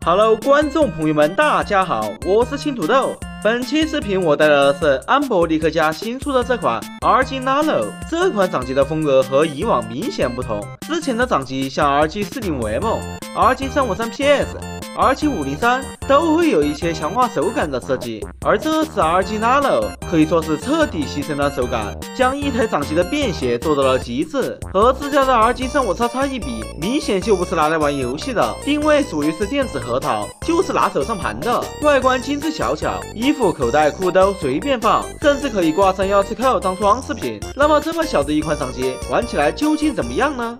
Hello， 观众朋友们，大家好，我是青土豆。本期视频我带来的是安博尼克家新出的这款 RG Nano。这款掌机的风格和以往明显不同，之前的掌机像 RG40VM、RG353PS、RG503 都会有一些强化手感的设计，而这次 RG Nano 可以说是彻底牺牲了手感，将一台掌机的便携做到了极致。和自家的 RG35XX 一比，明显就不是拿来玩游戏的，定位属于是电子核桃，就是拿手上盘的。外观精致小巧，衣服、口袋、裤兜随便放，甚至可以挂上钥匙扣当装饰品。那么这么小的一款掌机，玩起来究竟怎么样呢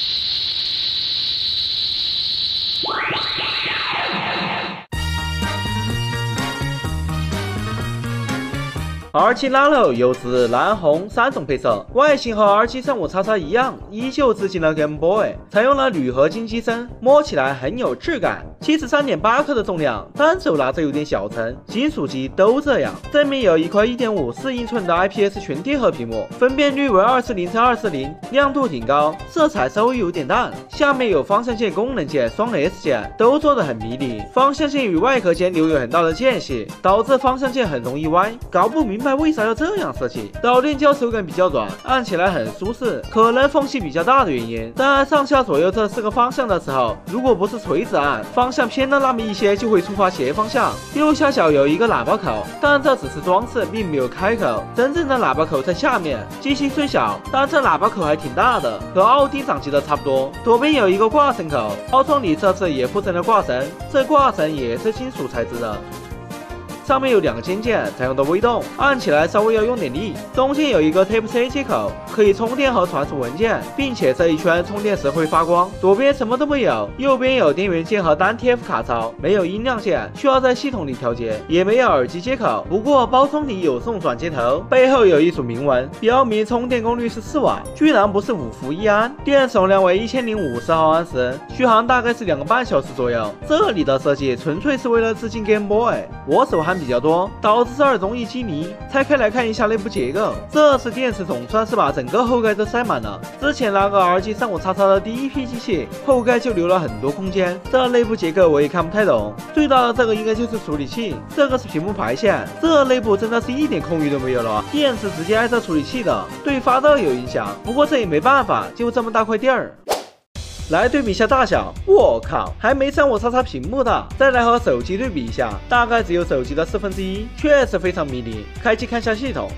？RG Nano 有紫、蓝、红3种配色，外形和 RG35XX 一样，依旧致敬了 Game Boy， 采用了铝合金机身，摸起来很有质感。73.8克的重量，单手拿着有点小沉，金属机都这样。正面有一块 1.54英寸的 IPS 全贴合屏幕，分辨率为240x240，亮度挺高，色彩稍微有点淡。下面有方向键、功能键、双 S 键，都做得很迷你。方向键与外壳间留有很大的间隙，导致方向键很容易歪，搞不明白为啥要这样设计。导电胶手感比较软，按起来很舒适，可能缝隙比较大的原因。在上下左右这4个方向的时候，如果不是垂直按，方向偏了那么一些就会触发斜方向。右下角有一个喇叭口，但这只是装饰，并没有开口，真正的喇叭口在下面。机型虽小，但这喇叭口还挺大的，和奥丁掌机的差不多。左边有一个挂绳口，凹窗里这次也附赠了挂绳，这挂绳也是金属材质的。上面有2个尖键，采用的微动，按起来稍微要用点力。中间有一个 Type-C 接口，可以充电和传输文件，并且这一圈充电时会发光。左边什么都没有，右边有电源键和单 TF 卡槽，没有音量键，需要在系统里调节，也没有耳机接口。不过包装里有送转接头，背后有一组铭文，标明充电功率是4瓦，居然不是5伏1安，电总量为1050毫安时，续航大概是2个半小时左右。这里的设计纯粹是为了致敬 Game Boy， 我手还比较多，导致这儿容易积泥。拆开来看一下内部结构，这次电池总算是把整个后盖都塞满了。之前那个 RG35XX 的第一批机器后盖就留了很多空间，这内部结构我也看不太懂。最大的这个应该就是处理器，这个是屏幕排线，这内部真的是一点空余都没有了，电池直接挨着处理器的，对发热有影响。不过这也没办法，就这么大块地儿。来对比一下大小，我靠，还没35XX 屏幕大。再来和手机对比一下，大概只有手机的1/4，确实非常迷你。开机看一下系统。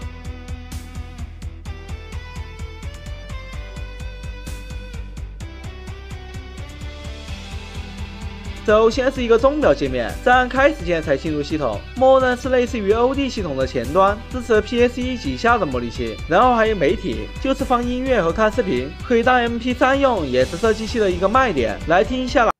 首先是一个钟表界面，在按开始键才进入系统，默认是类似于 OD 系统的前端，支持 PSE 以下的模拟器。然后还有媒体，就是放音乐和看视频，可以当 MP3 用，也是这机器的一个卖点。来听一下。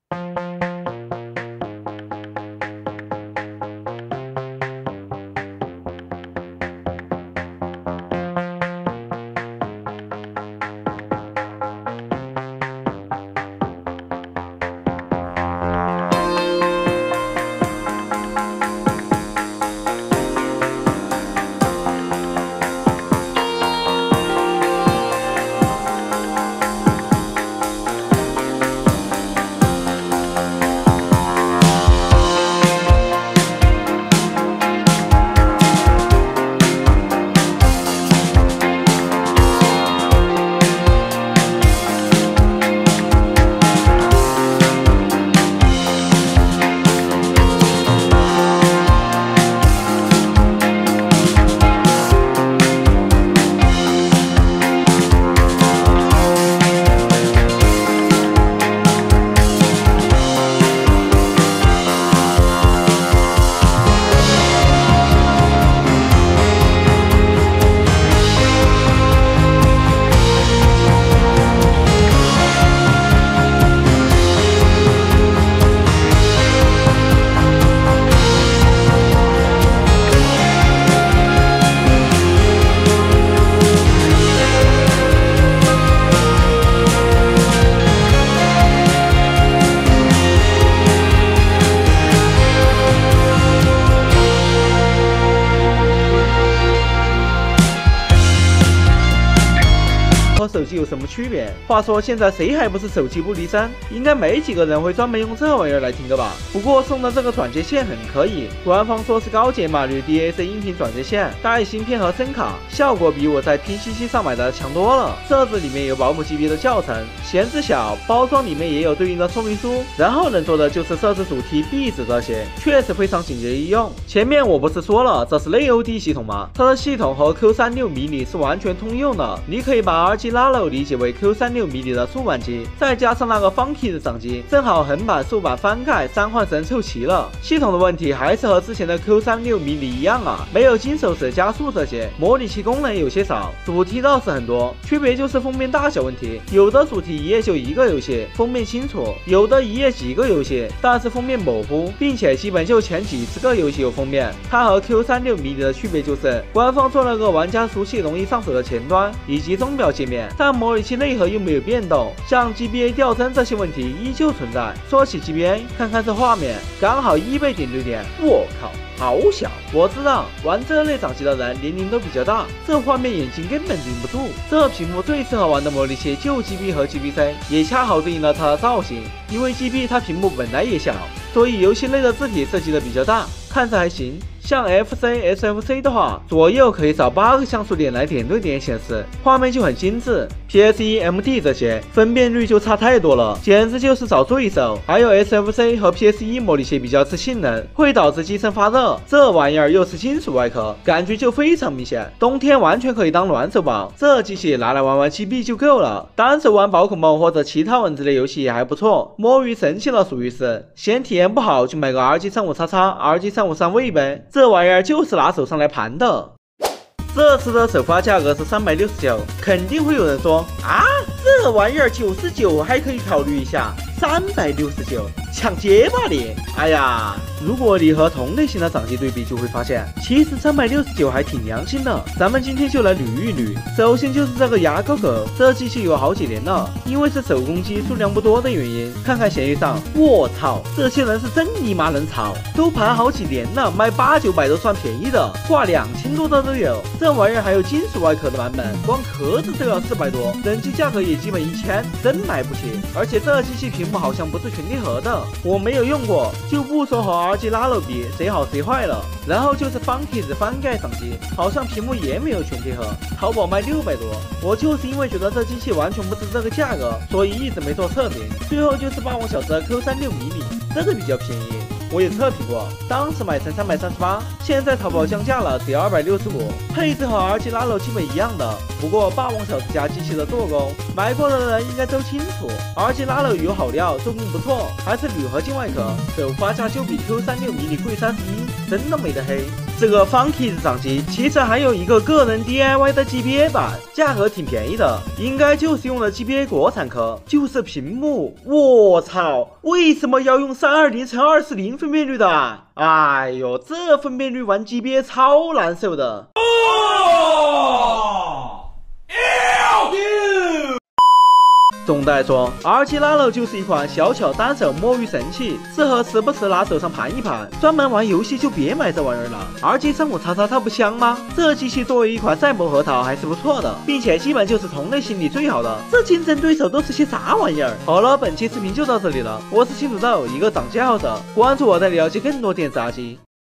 什么区别。话说现在谁还不是手机不离身？应该没几个人会专门用这玩意儿来听歌吧？不过送的这个转接线很可以，官方说是高解码率 DAC 音频转接线，带芯片和声卡，效果比我在 PCC 上买的强多了。设置里面有保姆级别的教程，闲置小，包装里面也有对应的说明书。然后能做的就是设置主题、壁纸这些，确实非常简洁易用。前面我不是说了这是内 OD 系统吗？它的系统和 Q36 mini 是完全通用的，你可以把 RG Nano 理解为 Q36 mini 的竖板机，再加上那个 Funky 的掌机，正好横版、竖版翻盖三换神凑齐了。系统的问题还是和之前的 Q36 mini 一样啊，没有金手指加速这些，模拟器功能有些少，主题倒是很多，区别就是封面大小问题，有的主题一页就一个游戏，封面清楚；有的一页几个游戏，但是封面模糊，并且基本就前几十个游戏有封面。它和 Q36 mini 的区别就是官方做了个玩家熟悉、容易上手的前端以及钟表界面，但模拟器内核又没有变动，像 GBA 掉帧这些问题依旧存在。说起 GBA， 看看这画面，刚好1倍点对点，我靠！好小，我知道玩这类掌机的人年龄都比较大，这画面眼睛根本顶不住。这屏幕最适合玩的模拟器就 GB 和 GBC， 也恰好对应了它的造型。因为 GB 它屏幕本来也小，所以游戏内的字体设计的比较大，看着还行。像 FC、SFC 的话，左右可以找8个像素点来点对点显示，画面就很精致。PS1、MD 这些分辨率就差太多了，简直就是找罪受。还有 SFC 和 PS1 模拟器比较吃性能，会导致机身发热，这玩意儿又是金属外壳，感觉就非常明显。冬天完全可以当暖手宝，这机器拿来玩玩 GB 就够了，单手玩宝可梦或者其他文字类游戏也还不错。摸鱼神器了属于是，嫌体验不好就买个 RG35XX、RG353 位呗。这玩意儿就是拿手上来盘的。这次的首发价格是369，肯定会有人说啊，这玩意儿99还可以考虑一下，369抢劫吧你！哎呀，如果你和同类型的掌机对比，就会发现其实369还挺良心的。咱们今天就来捋一捋。首先就是这个牙膏狗，这机器有好几年了，因为是手工机，数量不多的原因。看看闲鱼上，我操，这些人是真尼玛能炒，都盘好几年了，卖800、900都算便宜的，挂2000多的都有。这玩意儿还有金属外壳的版本，光壳子都要400多，整机价格也基本1000，真买不起。而且这机器屏幕好像不是全贴合的，我没有用过，就不说和 RG Nano 比谁好谁坏了。然后就是 Funky 的翻盖掌机，好像屏幕也没有全贴合，淘宝卖600多。我就是因为觉得这机器完全不是这个价格，所以一直没做测评。最后就是霸王小子 Q36 mini，这个比较便宜。我也测评过，当时买成338，现在淘宝降价了，只要265，配置和 RG Nano 基本一样的。不过霸王小子家机器的做工，买过的人应该都清楚。RG Nano 有好料，做工不错，还是铝合金外壳，首发价就比 Q36 mini 贵31，真的没得黑。这个 Funky 的掌机其实还有一个个人 DIY 的 GBA 版，价格挺便宜的，应该就是用了 GBA 国产壳，就是屏幕，我操，为什么要用320×240分辨率的？哎呦，这分辨率玩 GBA 超难受的。总的来说 ，RG Nano 就是一款小巧单手摸鱼神器，适合时不时拿手上盘一盘。专门玩游戏就别买这玩意儿了。RG35XX 它不香吗？这机器作为一款赛博核桃还是不错的，并且基本就是同类型里最好的。这竞争对手都是些啥玩意儿？好了，本期视频就到这里了，我是青土豆，一个掌机爱好者，关注我带你了解更多电子垃圾。